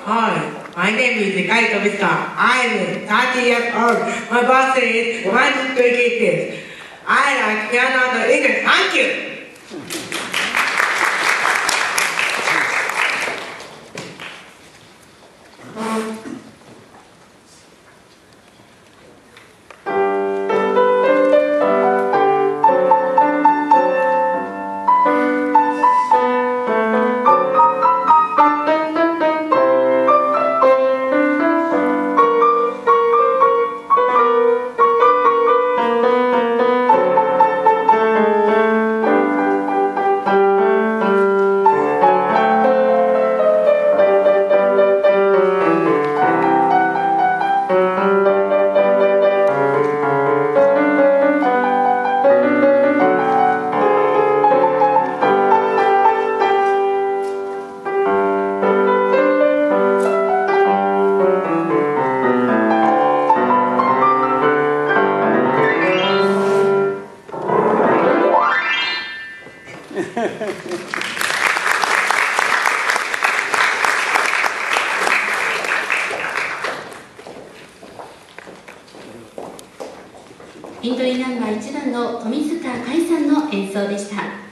Hi, my name is Ikai Tobisca. I'm 30 years old. My birthday is 126. I like piano and English. Thank you. エントリーナンバー1番の富塚海さんの演奏でした。